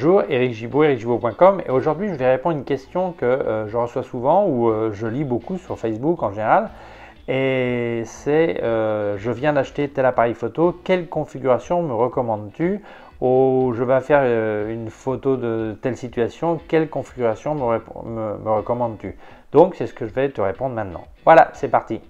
Bonjour, Eric Gibaud, ericgibaud.com, et aujourd'hui je vais répondre à une question que je reçois souvent ou je lis beaucoup sur Facebook en général, et c'est je viens d'acheter tel appareil photo, quelle configuration me recommandes-tu? Ou je vais faire une photo de telle situation, quelle configuration me recommandes-tu? Donc c'est ce que je vais te répondre maintenant. Voilà, c'est parti.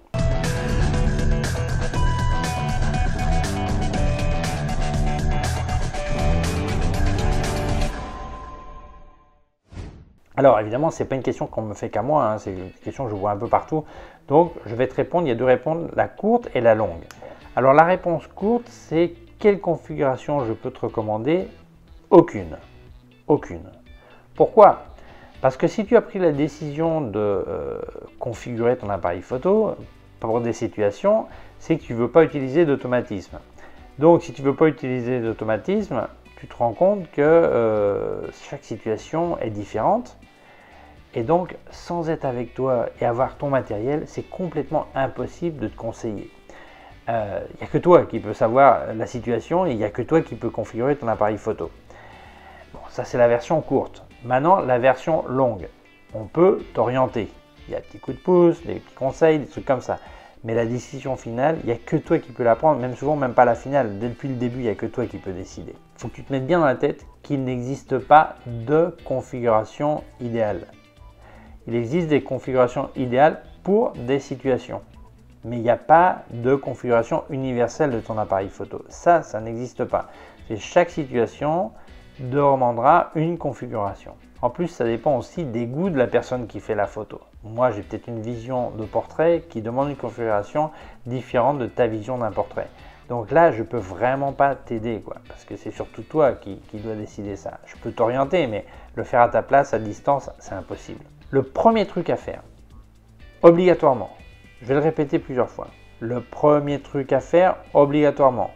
Alors évidemment, ce n'est pas une question qu'on me fait qu'à moi, hein, c'est une question que je vois un peu partout. Donc je vais te répondre, il y a deux réponses, la courte et la longue. Alors la réponse courte, c'est quelle configuration je peux te recommander? Aucune. Aucune. Pourquoi? Parce que si tu as pris la décision de configurer ton appareil photo pour des situations, c'est que tu ne veux pas utiliser d'automatisme. Donc si tu ne veux pas utiliser d'automatisme, tu te rends compte que chaque situation est différente. Et donc, sans être avec toi et avoir ton matériel, c'est complètement impossible de te conseiller. Il n'y a que toi qui peux savoir la situation et il n'y a que toi qui peux configurer ton appareil photo. Bon, ça c'est la version courte. Maintenant, la version longue. On peut t'orienter. Il y a des petits coups de pouce, des petits conseils, des trucs comme ça. Mais la décision finale, il n'y a que toi qui peux la prendre, même souvent même pas la finale. Depuis le début, il n'y a que toi qui peux décider. Il faut que tu te mettes bien dans la tête qu'il n'existe pas de configuration idéale. Il existe des configurations idéales pour des situations. Mais il n'y a pas de configuration universelle de ton appareil photo. Ça n'existe pas. Et chaque situation demandera une configuration. En plus, ça dépend aussi des goûts de la personne qui fait la photo. Moi, j'ai peut-être une vision de portrait qui demande une configuration différente de ta vision d'un portrait. Donc là, je ne peux vraiment pas t'aider, parce que c'est surtout toi qui dois décider ça. Je peux t'orienter, mais le faire à ta place, à distance, c'est impossible. Le premier truc à faire, obligatoirement, je vais le répéter plusieurs fois. Le premier truc à faire, obligatoirement.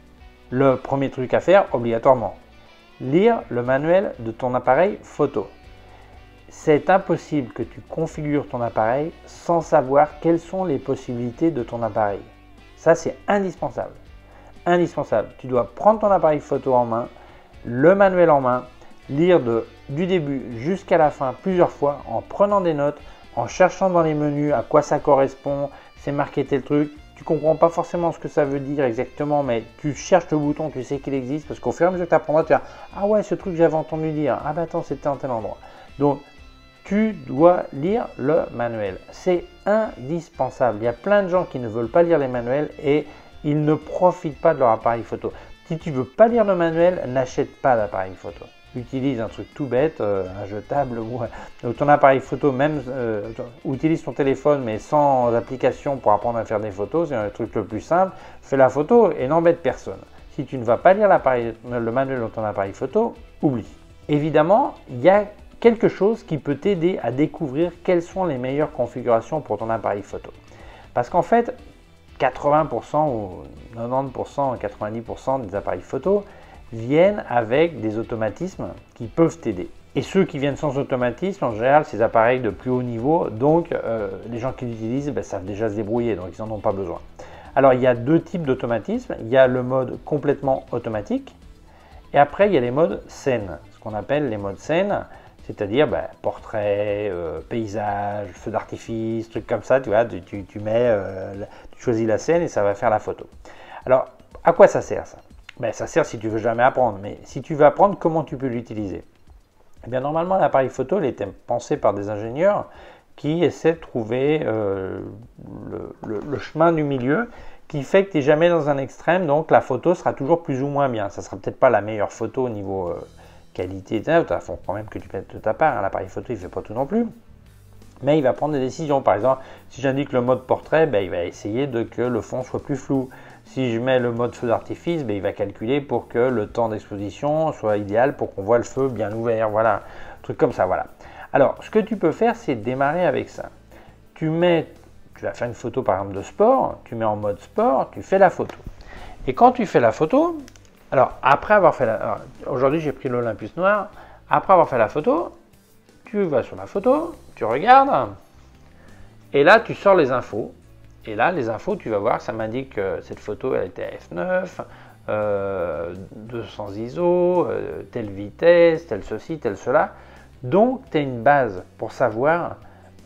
Le premier truc à faire, obligatoirement. Lire le manuel de ton appareil photo. C'est impossible que tu configures ton appareil sans savoir quelles sont les possibilités de ton appareil. Ça, c'est indispensable. Indispensable. Tu dois prendre ton appareil photo en main, le manuel en main, lire du début jusqu'à la fin plusieurs fois en prenant des notes, en cherchant dans les menus à quoi ça correspond, c'est marqué tel truc. Tu ne comprends pas forcément ce que ça veut dire exactement, mais tu cherches le bouton, tu sais qu'il existe, parce qu'au fur et à mesure que tu apprendras, tu vas dire « Ah ouais, ce truc j'avais entendu dire, ah bah attends, c'était en tel endroit ». Donc, tu dois lire le manuel. C'est indispensable. Il y a plein de gens qui ne veulent pas lire les manuels et ils ne profitent pas de leur appareil photo. Si tu ne veux pas lire le manuel, n'achète pas d'appareil photo. Utilise un truc tout bête, un jetable ou ton appareil photo, même utilise ton téléphone mais sans application pour apprendre à faire des photos, c'est un truc le plus simple. Fais la photo et n'embête personne. Si tu ne vas pas lire le manuel de ton appareil photo, oublie. Évidemment, il y a quelque chose qui peut t'aider à découvrir quelles sont les meilleures configurations pour ton appareil photo. Parce qu'en fait, 80% ou 90%, 90% des appareils photo viennent avec des automatismes qui peuvent t'aider. Et ceux qui viennent sans automatisme, en général, c'est des appareils de plus haut niveau, donc les gens qui l'utilisent savent déjà se débrouiller, donc ils n'en ont pas besoin. Alors, il y a deux types d'automatisme. Il y a le mode complètement automatique, et après, il y a les modes scène, ce qu'on appelle les modes scène, c'est-à-dire portrait, paysage, feu d'artifice, trucs comme ça, tu vois, tu choisis la scène et ça va faire la photo. Alors, à quoi ça sert ça? Ça sert si tu veux jamais apprendre, mais si tu veux apprendre, comment tu peux l'utiliser? Eh bien, normalement, l'appareil photo il était pensé par des ingénieurs qui essaient de trouver le chemin du milieu qui fait que tu n'es jamais dans un extrême, donc la photo sera toujours plus ou moins bien. Ça ne sera peut-être pas la meilleure photo au niveau qualité, il faut quand même que tu mettes de ta part, hein. L'appareil photo il ne fait pas tout non plus. Mais il va prendre des décisions. Par exemple, si j'indique le mode portrait, il va essayer que le fond soit plus flou. Si je mets le mode feu d'artifice, il va calculer pour que le temps d'exposition soit idéal pour qu'on voit le feu bien ouvert. Voilà, un truc comme ça. Voilà. Alors, ce que tu peux faire, c'est démarrer avec ça. Tu vas faire une photo par exemple de sport, tu mets en mode sport, tu fais la photo. Et quand tu fais la photo, alors après avoir fait aujourd'hui j'ai pris l'Olympus noir, après avoir fait la photo, tu vas sur la photo, tu regardes, et là tu sors les infos. Et là, les infos, tu vas voir, ça m'indique que cette photo, elle était à f9, 200 ISO, telle vitesse, tel ceci, tel cela. Donc, tu as une base pour savoir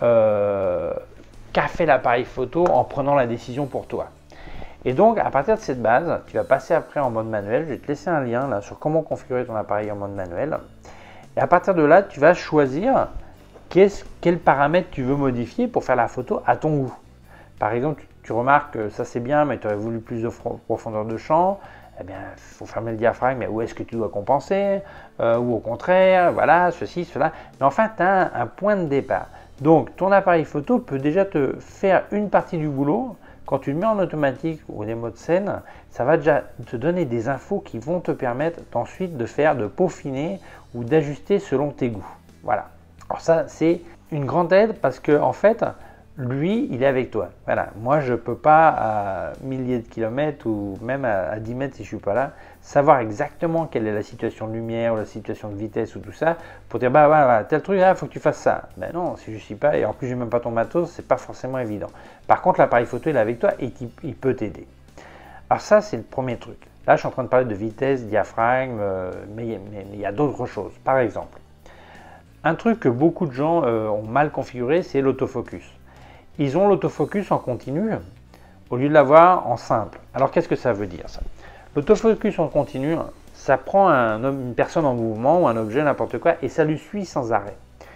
qu'a fait l'appareil photo en prenant la décision pour toi. Et donc, à partir de cette base, tu vas passer après en mode manuel. Je vais te laisser un lien là sur comment configurer ton appareil en mode manuel. Et à partir de là, tu vas choisir quels paramètres tu veux modifier pour faire la photo à ton goût. Par exemple, tu remarques que ça c'est bien, mais tu aurais voulu plus de profondeur de champ. Eh bien, il faut fermer le diaphragme, mais où est-ce que tu dois compenser ou au contraire, voilà, ceci, cela. Mais enfin, tu as un point de départ. Donc, ton appareil photo peut déjà te faire une partie du boulot. Quand tu le mets en automatique ou des modes scène, ça va déjà te donner des infos qui vont te permettre ensuite de peaufiner ou d'ajuster selon tes goûts. Voilà. Alors ça, c'est une grande aide parce que en fait, lui, il est avec toi. Voilà. Moi, je ne peux pas à milliers de kilomètres ou même à 10 mètres si je ne suis pas là, savoir exactement quelle est la situation de lumière ou la situation de vitesse ou tout ça pour dire, bah voilà, tel truc, il faut que tu fasses ça. Ben non, si je ne suis pas, et en plus, je n'ai même pas ton matos, c'est pas forcément évident. Par contre, l'appareil photo, il est avec toi et il peut t'aider. Alors ça, c'est le premier truc. Là, je suis en train de parler de vitesse, diaphragme, mais il y a d'autres choses. Par exemple, un truc que beaucoup de gens ont mal configuré, c'est l'autofocus. Ils ont l'autofocus en continu au lieu de l'avoir en simple. Alors qu'est-ce que ça veut dire ça? L'autofocus en continu, ça prend une personne en mouvement ou un objet, n'importe quoi, et ça lui suit sans arrêt.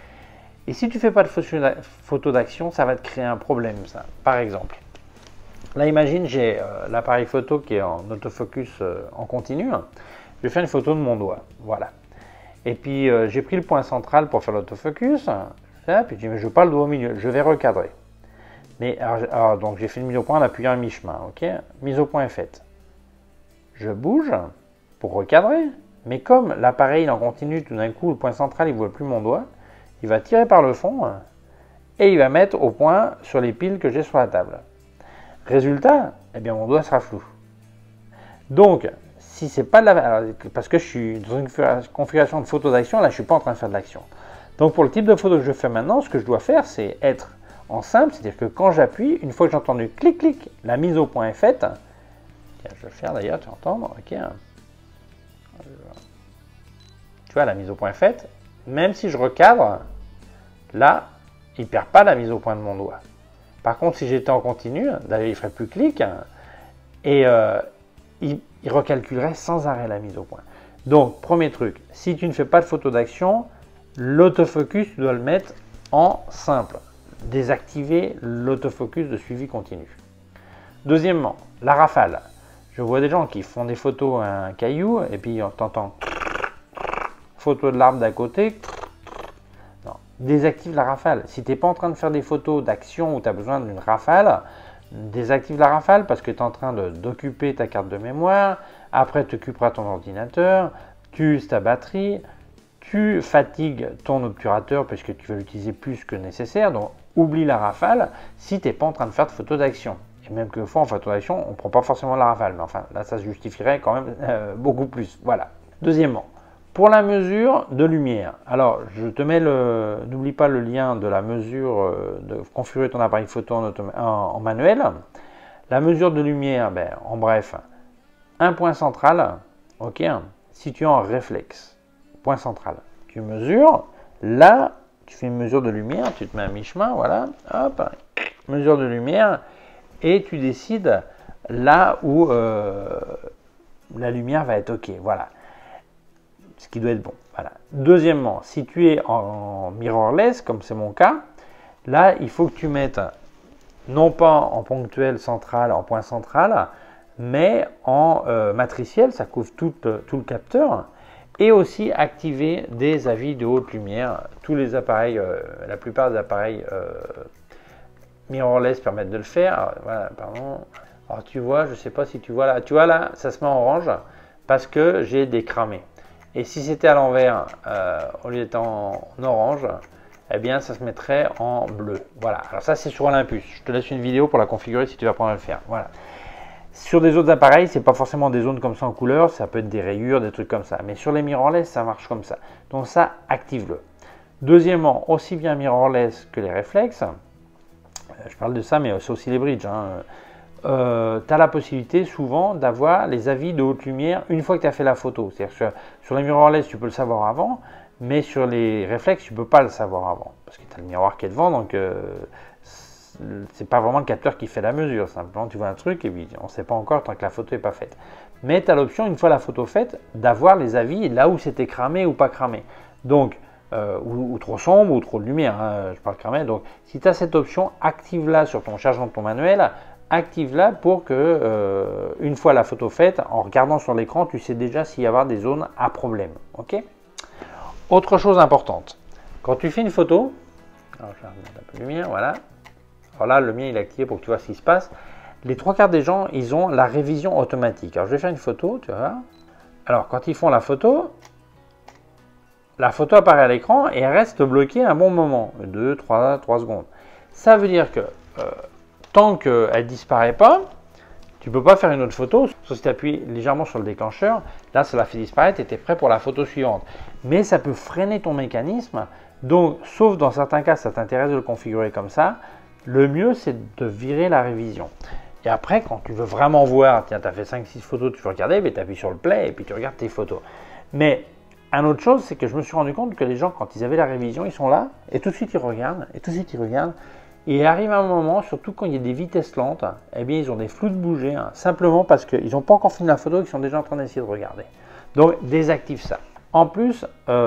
Et si tu ne fais pas de photo d'action, ça va te créer un problème, ça. Par exemple, là imagine j'ai l'appareil photo qui est en autofocus en continu. Je vais faire une photo de mon doigt, voilà. Et puis j'ai pris le point central pour faire l'autofocus. Puis je dis mais je veux pas le doigt au milieu, je vais recadrer. Mais alors, donc j'ai fait une mise au point en appuyant à mi-chemin, ok. Mise au point est faite. Je bouge pour recadrer, mais comme l'appareil en continu, tout d'un coup le point central il ne voit plus mon doigt, il va tirer par le fond et il va mettre au point sur les piles que j'ai sur la table. Résultat, eh bien mon doigt sera flou. Donc, si c'est pas de la... Alors, parce que je suis dans une configuration de photo d'action, là je ne suis pas en train de faire de l'action. Donc pour le type de photo que je fais maintenant, ce que je dois faire, c'est être en simple, c'est-à-dire que quand j'appuie, une fois que j'ai entendu clic, clic, la mise au point est faite. Tiens, je vais le faire d'ailleurs, tu entends, ok. Tu vois, la mise au point est faite. Même si je recadre, là, il ne perd pas la mise au point de mon doigt. Par contre, si j'étais en continu, d'ailleurs, il ne ferait plus clic et il recalculerait sans arrêt la mise au point. Donc, premier truc, si tu ne fais pas de photo d'action, l'autofocus, tu dois le mettre en simple. Désactiver l'autofocus de suivi continu. Deuxièmement, la rafale. Je vois des gens qui font des photos à un caillou et puis on t'entend photo de l'arbre d'à côté. Non, désactive la rafale. Si tu n'es pas en train de faire des photos d'action où tu as besoin d'une rafale, désactive la rafale parce que tu es en train d'occuper ta carte de mémoire. Après, tu occuperas ton ordinateur, tu uses ta batterie, tu fatigues ton obturateur parce que tu vas l'utiliser plus que nécessaire. Donc, oublie la rafale si tu n'es pas en train de faire de photos d'action. Et même que fois en photo d'action, on ne prend pas forcément la rafale. Mais enfin, là, ça se justifierait quand même beaucoup plus. Voilà. Deuxièmement, pour la mesure de lumière. Alors, je te mets n'oublie pas le lien de la mesure de configurer ton appareil photo en manuel. La mesure de lumière, ben, en bref, un point central, ok, situé en réflexe. Point central. Tu mesures, là, tu fais une mesure de lumière, tu te mets à mi-chemin, voilà, hop, mesure de lumière, et tu décides là où la lumière va être ok, voilà. Ce qui doit être bon, voilà. Deuxièmement, si tu es en mirrorless, comme c'est mon cas, là, il faut que tu mettes, non pas en ponctuel central, en point central, mais en matriciel, ça couvre tout le capteur, et aussi activer des avis de haute lumière. Tous les appareils, la plupart des appareils mirrorless permettent de le faire. Alors, voilà, pardon. Alors tu vois, je ne sais pas si tu vois là, ça se met en orange parce que j'ai décramé. Et si c'était à l'envers, au lieu d'être en orange, eh bien ça se mettrait en bleu. Voilà, alors ça c'est sur Olympus. Je te laisse une vidéo pour la configurer si tu vas apprendre à le faire. Voilà. Sur des autres appareils, c'est pas forcément des zones comme ça en couleur, ça peut être des rayures, des trucs comme ça. Mais sur les mirrorless, ça marche comme ça. Donc ça, active-le. Deuxièmement, aussi bien mirrorless que les réflexes, je parle de ça, mais c'est aussi les bridges. tu as la possibilité souvent d'avoir les avis de haute lumière une fois que tu as fait la photo. C'est-à-dire que sur les mirrorless, tu peux le savoir avant, mais sur les réflexes, tu ne peux pas le savoir avant. Parce que tu as le miroir qui est devant, donc c'est pas vraiment le capteur qui fait la mesure. Simplement, tu vois un truc et puis on ne sait pas encore tant que la photo n'est pas faite. Mais tu as l'option, une fois la photo faite, d'avoir les avis là où c'était cramé ou pas cramé. Donc, ou trop sombre ou trop de lumière, hein, je parle cramé. Donc, si tu as cette option, active-la sur ton chargement de ton manuel. Active-la pour que, une fois la photo faite, en regardant sur l'écran, tu sais déjà s'il y a des zones à problème. Ok. Autre chose importante, quand tu fais une photo, alors je vais remettre un peu de lumière, voilà. Alors là, le mien il est activé pour que tu vois ce qui se passe. Les trois quarts des gens, ils ont la révision automatique. Alors je vais faire une photo, tu vois. Alors quand ils font la photo apparaît à l'écran et elle reste bloquée un bon moment, 2, 3 secondes. Ça veut dire que tant qu'elle ne disparaît pas, tu ne peux pas faire une autre photo, sauf si tu appuies légèrement sur le déclencheur. Là, ça l'a fait disparaître et tu es prêt pour la photo suivante. Mais ça peut freiner ton mécanisme. Donc, sauf dans certains cas, ça t'intéresse de le configurer comme ça, le mieux, c'est de virer la révision. Et après, quand tu veux vraiment voir, tiens, tu as fait 5-6 photos, tu veux regarder, mais tu appuies sur le play et puis tu regardes tes photos. Mais, une autre chose, c'est que je me suis rendu compte que les gens, quand ils avaient la révision, ils sont là et tout de suite, ils regardent, et tout de suite, ils regardent. Et il arrive un moment, surtout quand il y a des vitesses lentes, eh bien, ils ont des flous de bouger, simplement parce qu'ils n'ont pas encore fini la photo et qu'ils sont déjà en train d'essayer de regarder. Donc, désactive ça. En plus,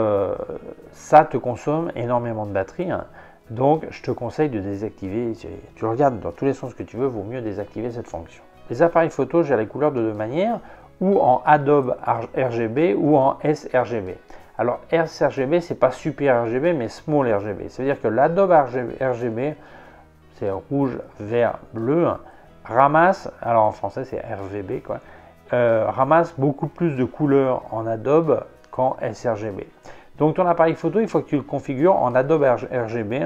ça te consomme énormément de batterie. Donc, je te conseille de désactiver. Tu regardes dans tous les sens que tu veux, vaut mieux désactiver cette fonction. Les appareils photo gèrent les couleurs de deux manières, ou en Adobe RGB ou en sRGB. Alors, sRGB, c'est pas super RGB, mais small RGB. Ça veut dire que l'Adobe RGB, c'est rouge, vert, bleu, ramasse, alors en français c'est RVB, quoi, ramasse beaucoup plus de couleurs en Adobe qu'en sRGB. Donc ton appareil photo, il faut que tu le configures en Adobe RGB.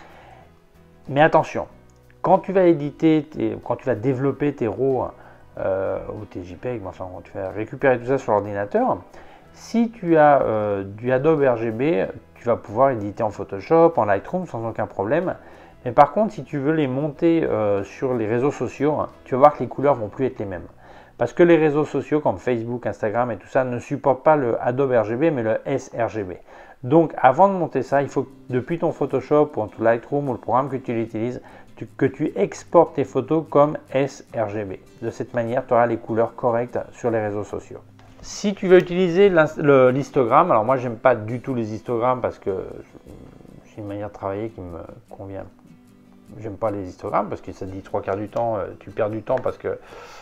Mais attention, quand tu vas éditer, quand tu vas développer tes RAW ou tes JPEG, enfin quand tu vas récupérer tout ça sur l'ordinateur, si tu as du Adobe RGB, tu vas pouvoir éditer en Photoshop, en Lightroom sans aucun problème. Mais par contre, si tu veux les monter sur les réseaux sociaux, tu vas voir que les couleurs vont plus être les mêmes. Parce que les réseaux sociaux comme Facebook, Instagram et tout ça ne supportent pas le Adobe RGB mais le sRGB. Donc avant de monter ça, il faut que depuis ton Photoshop ou ton Lightroom ou le programme que tu utilises, que tu exportes tes photos comme sRGB. De cette manière, tu auras les couleurs correctes sur les réseaux sociaux. Si tu veux utiliser l'histogramme, alors moi j'aime pas du tout les histogrammes parce que c'est une manière de travailler qui me convient. J'aime pas les histogrammes parce que ça te dit trois quarts du temps, tu perds du temps parce que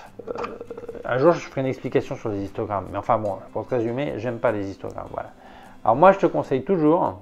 un jour je ferai une explication sur les histogrammes. Mais enfin bon, pour te résumer, j'aime pas les histogrammes. Voilà. Alors moi je te conseille toujours,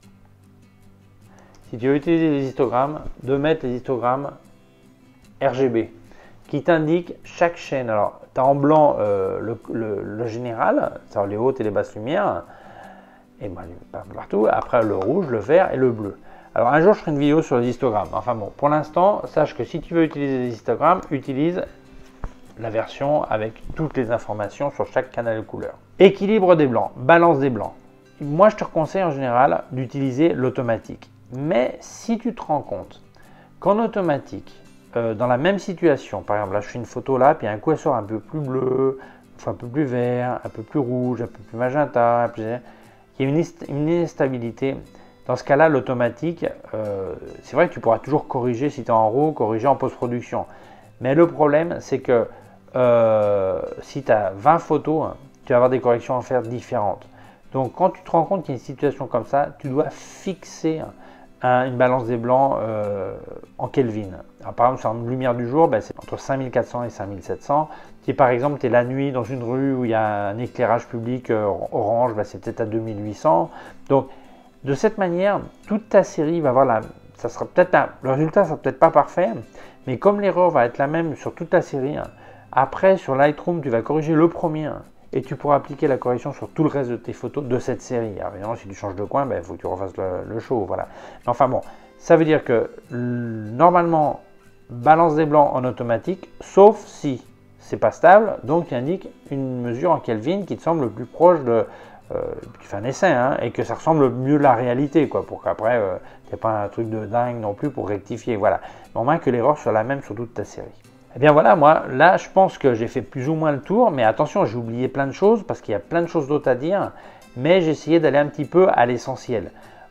si tu veux utiliser les histogrammes, de mettre les histogrammes RGB qui t'indiquent chaque chaîne. Alors tu as en blanc le général, c'est-à-dire les hautes et les basses lumières, et ben, partout. Après le rouge, le vert et le bleu. Alors un jour je ferai une vidéo sur les histogrammes. Enfin bon, pour l'instant, sache que si tu veux utiliser les histogrammes, utilise la version avec toutes les informations sur chaque canal de couleur. Équilibre des blancs, balance des blancs. Moi je te conseille en général d'utiliser l'automatique. Mais si tu te rends compte qu'en automatique, dans la même situation, par exemple là je fais une photo là, puis un coup elle sort un peu plus bleu, un peu plus vert, un peu plus rouge, un peu plus magenta, il y a une instabilité. Dans ce cas-là, l'automatique, c'est vrai que tu pourras toujours corriger si tu es en RAW, corriger en post-production. Mais le problème, c'est que si tu as 20 photos, tu vas avoir des corrections à faire différentes. Donc, quand tu te rends compte qu'il y a une situation comme ça, tu dois fixer une balance des blancs en Kelvin. Alors, par exemple, sur une lumière du jour, ben, c'est entre 5400 et 5700. Si par exemple, tu es la nuit dans une rue où il y a un éclairage public orange, ben, c'est peut-être à 2800. Donc, de cette manière, toute ta série va avoir ça sera peut-être le résultat sera peut-être pas parfait, mais comme l'erreur va être la même sur toute ta série, après sur Lightroom, tu vas corriger le premier et tu pourras appliquer la correction sur tout le reste de tes photos de cette série. Alors évidemment, si tu changes de coin, il faut que tu refasses le show, voilà. Mais enfin bon, ça veut dire que normalement, balance des blancs en automatique, sauf si c'est pas stable, donc tu indiques une mesure en Kelvin qui te semble le plus proche de tu fais un essai et que ça ressemble mieux à la réalité, quoi, pour qu'après tu n'aies pas un truc de dingue non plus pour rectifier. Voilà. Mais au moins que l'erreur soit la même sur toute ta série. Eh bien voilà, moi, là, je pense que j'ai fait plus ou moins le tour, mais attention, j'ai oublié plein de choses parce qu'il y a plein de choses d'autres à dire, mais j'ai essayé d'aller un petit peu à l'essentiel.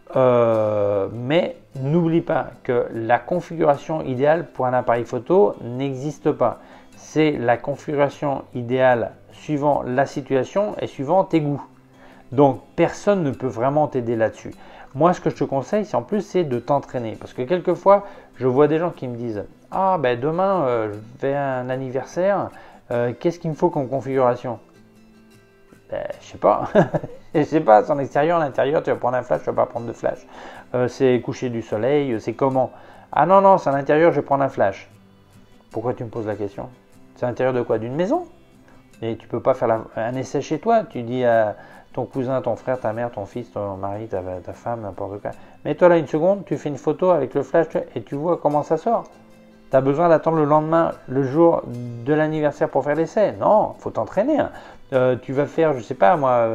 Mais n'oublie pas que la configuration idéale pour un appareil photo n'existe pas. C'est la configuration idéale suivant la situation et suivant tes goûts. Donc personne ne peut vraiment t'aider là-dessus. Moi, ce que je te conseille, c'est en plus, c'est de t'entraîner. Parce que quelquefois, je vois des gens qui me disent « Ah, ben demain, je vais à un anniversaire, qu'est-ce qu'il me faut comme configuration ?» Ben, je sais pas. Je sais pas, c'est en extérieur, à l'intérieur, tu vas prendre un flash, tu vas pas prendre de flash. C'est coucher du soleil, c'est comment? Ah non, non, c'est à l'intérieur, je vais prendre un flash. Pourquoi tu me poses la question? C'est à l'intérieur de quoi? D'une maison? Et tu peux pas faire un essai chez toi. Tu dis à ton cousin, ton frère, ta mère, ton fils, ton mari, ta femme, n'importe quoi. Mets-toi là une seconde, tu fais une photo avec le flash et tu vois comment ça sort. Tu as besoin d'attendre le lendemain, le jour de l'anniversaire pour faire l'essai? Non, il faut t'entraîner. Tu vas faire, je sais pas moi,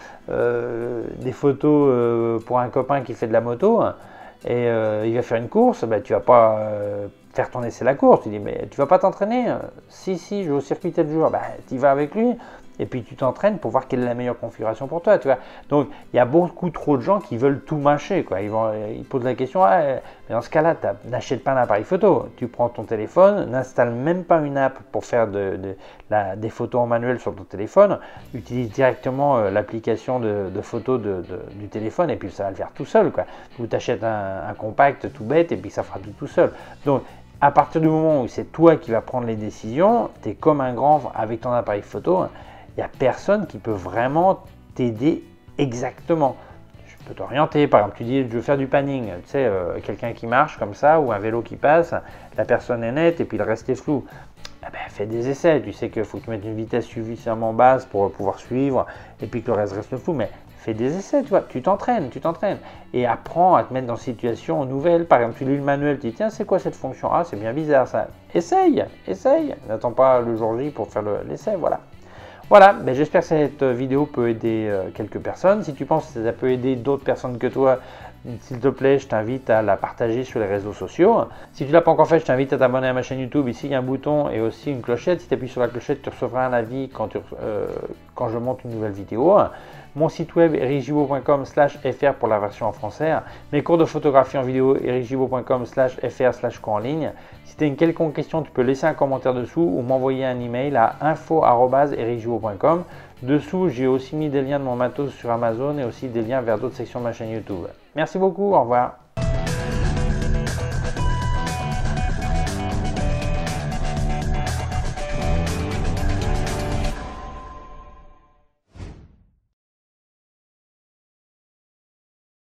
des photos pour un copain qui fait de la moto et il va faire une course, ben, tu vas pas faire ton essai la course. Tu dis, mais tu vas pas t'entraîner? Si, je vais au circuit tel jour, ben, tu y vas avec lui. Et puis tu t'entraînes pour voir quelle est la meilleure configuration pour toi, tu vois. Donc il y a beaucoup trop de gens qui veulent tout mâcher, quoi. Ils posent la question, ah, mais dans ce cas-là, n'achète pas un appareil photo. Tu prends ton téléphone, n'installe même pas une app pour faire des photos en manuel sur ton téléphone. Utilise directement l'application de photos du téléphone et puis ça va le faire tout seul, quoi. Ou tu achètes un compact tout bête et puis ça fera tout seul. Donc à partir du moment où c'est toi qui vas prendre les décisions, tu es comme un grand avec ton appareil photo. Il n'y a personne qui peut vraiment t'aider exactement. Je peux t'orienter, par exemple, tu dis je veux faire du panning, tu sais, quelqu'un qui marche comme ça ou un vélo qui passe, la personne est nette et puis le reste est flou. Eh ben, fais des essais, tu sais qu'il faut que tu mettes une vitesse suffisamment basse pour pouvoir suivre et puis que le reste flou, mais fais des essais, tu vois, tu t'entraînes et apprends à te mettre dans des situations nouvelles. Par exemple, tu lis le manuel, tu dis tiens, c'est quoi cette fonction? Ah, c'est bien bizarre ça. Essaye, n'attends pas le jour J pour faire l'essai, voilà. Voilà, ben j'espère que cette vidéo peut aider quelques personnes. Si tu penses que ça peut aider d'autres personnes que toi, s'il te plaît, je t'invite à la partager sur les réseaux sociaux. Si tu ne l'as pas encore fait, je t'invite à t'abonner à ma chaîne YouTube. Ici, il y a un bouton et aussi une clochette. Si tu appuies sur la clochette, tu recevras un avis quand je monte une nouvelle vidéo. Mon site web erichgibaud.com/fr pour la version en français. Mes cours de photographie en vidéo erichgibaud.com/fr/cours en ligne. Si tu as une quelconque question, tu peux laisser un commentaire dessous ou m'envoyer un email à info@erichgibaud.com. Dessous, j'ai aussi mis des liens de mon matos sur Amazon et aussi des liens vers d'autres sections de ma chaîne YouTube. Merci beaucoup, au revoir.